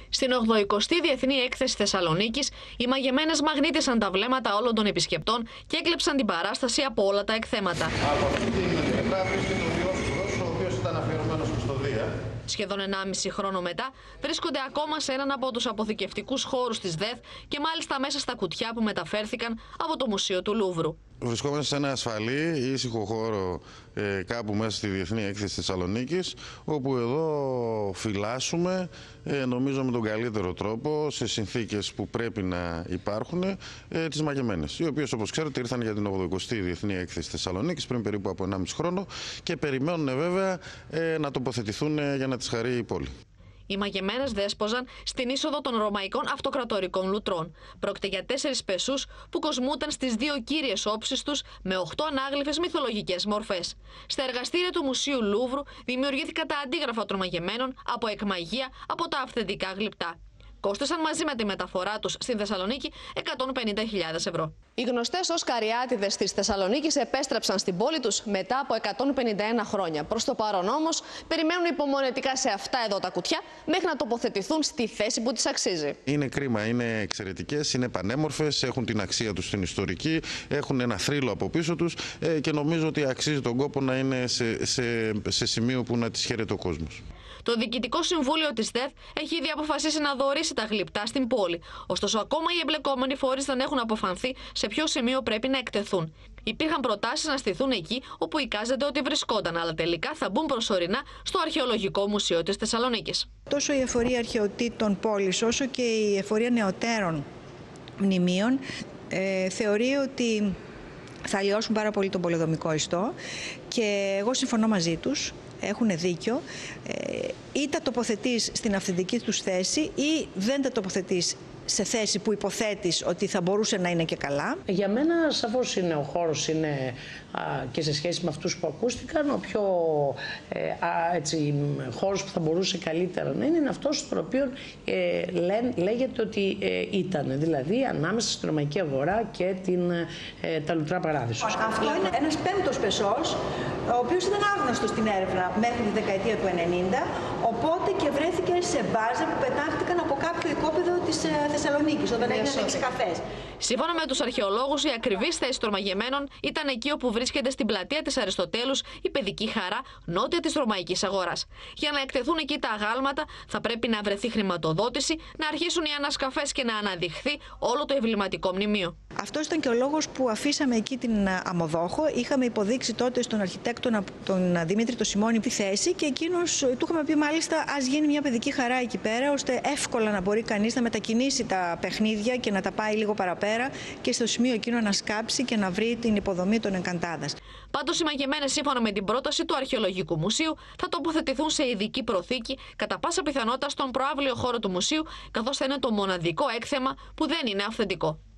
Στην 80η Διεθνή Έκθεση Θεσσαλονίκης, οι μαγεμένες μαγνήτησαν τα βλέμματα όλων των επισκεπτών και έκλεψαν την παράσταση από όλα τα εκθέματα. Από αυτή την πλευρά βρίσκεται ο διόσκουρος, ο οποίος ήταν αφιερωμένος στο Δία. Σχεδόν 1,5 χρόνο μετά, βρίσκονται ακόμα σε έναν από τους αποθηκευτικούς χώρους της ΔΕΘ και μάλιστα μέσα στα κουτιά που μεταφέρθηκαν από το Μουσείο του Λούβρου. Βρισκόμαστε σε ένα ασφαλή, ήσυχο χώρο κάπου μέσα στη Διεθνή Έκθεση Θεσσαλονίκης, όπου εδώ φυλάσσουμε, νομίζω με τον καλύτερο τρόπο, σε συνθήκες που πρέπει να υπάρχουν, τις μαγεμένες, οι οποίες, όπως ξέρετε, ήρθαν για την 80η Διεθνή Έκθεση Θεσσαλονίκης πριν περίπου από 1,5 χρόνο και περιμένουν βέβαια να τοποθετηθούν για να τις χαρεί η πόλη. Οι μαγεμένες δέσποζαν στην είσοδο των ρωμαϊκών αυτοκρατορικών λουτρών. Πρόκειται για 4 πεσούς που κοσμούταν στις 2 κύριες όψεις τους με 8 ανάγλυφες μυθολογικές μορφές. Στα εργαστήρια του Μουσείου Λούβρου δημιουργήθηκαν τα αντίγραφα των μαγεμένων από εκμαγεία από τα αυθεντικά γλυπτά. Κόστησαν μαζί με τη μεταφορά τους στην Θεσσαλονίκη 150.000 ευρώ. Οι γνωστές ως Καριάτιδες της Θεσσαλονίκης επέστρεψαν στην πόλη τους μετά από 151 χρόνια. Προς το παρόν όμως περιμένουν υπομονετικά σε αυτά εδώ τα κουτιά μέχρι να τοποθετηθούν στη θέση που τις αξίζει. Είναι κρίμα, είναι εξαιρετικές, είναι πανέμορφες, έχουν την αξία τους στην ιστορική, έχουν ένα θρύλο από πίσω τους και νομίζω ότι αξίζει τον κόπο να είναι σε σημείο που να τις χαίρεται ο κόσμος. Το Διοικητικό Συμβούλιο της ΔΕΘ έχει ήδη αποφασίσει να δωρήσει τα γλυπτά στην πόλη. Ωστόσο, ακόμα οι εμπλεκόμενοι φορείς δεν έχουν αποφανθεί σε ποιο σημείο πρέπει να εκτεθούν. Υπήρχαν προτάσεις να στηθούν εκεί όπου εικάζεται ότι βρισκόταν, αλλά τελικά θα μπουν προσωρινά στο Αρχαιολογικό Μουσείο της Θεσσαλονίκης. Τόσο η Εφορία Αρχαιοτήτων πόλης, όσο και η Εφορία Νεωτέρων Μνημείων θεωρεί ότι θα αλλοιώσουν πάρα πολύ τον πολεοδομικό ιστό και εγώ συμφωνώ μαζί τους. Έχουν δίκιο, ή τα τοποθετείς στην αυθεντική τους θέση ή δεν τα τοποθετείς σε θέση που υποθέτεις ότι θα μπορούσε να είναι και καλά. Για μένα σαφώς είναι ο χώρος είναι, και σε σχέση με αυτούς που ακούστηκαν ο πιο χώρος που θα μπορούσε καλύτερα να είναι αυτός στον οποίο λέγεται ότι ήταν, δηλαδή ανάμεσα στην Ρωμαϊκή Αγορά και τα Λουτρά Παράδεισο. Αυτό είναι ένας 5ος πεσός, ο οποίος ήταν άγνωστος στην έρευνα μέχρι τη δεκαετία του 90, οπότε και βρέθηκε σε μπάζα που πετάχτηκαν από κάποιο οικόπεδο της Θεσσαλονίκης, όταν έγιναν εξκαφές. Σύμφωνα με τους αρχαιολόγους, η ακριβής θέση των μαγεμένων ήταν εκεί όπου βρίσκεται στην πλατεία της Αριστοτέλους η Παιδική Χαρά, νότια της Ρωμαϊκής Αγοράς. Για να εκτεθούν εκεί τα αγάλματα, θα πρέπει να βρεθεί χρηματοδότηση, να αρχίσουν οι ανασκαφές και να αναδειχθεί όλο το εμβληματικό μνημείο. Αυτός ήταν και ο λόγος που αφήσαμε εκεί την Αμοδόχο. Είχαμε υποδείξει τότε στον αρχιτέκτονα, τον Δημήτρη το Σιμώνη, τη θέση και εκείνος του είχαμε πει μάλιστα ας γίνει μια παιδική χαρά εκεί πέρα, ώστε εύκολα να μπορεί κανείς να μετακινήσει τα παιχνίδια και να τα πάει λίγο παραπέρα και στο σημείο εκείνο να σκάψει και να βρει την υποδομή των Εγκαντάδας. Πάντως, οι μαγεμένες, σύμφωνα με την πρόταση του Αρχαιολογικού Μουσείου, θα τοποθετηθούν σε ειδική προθήκη, κατά πάσα πιθανότητα στον προαύλιο χώρο του μουσείου, καθώς θα είναι το μοναδικό έκθεμα που δεν είναι αυθεντικό.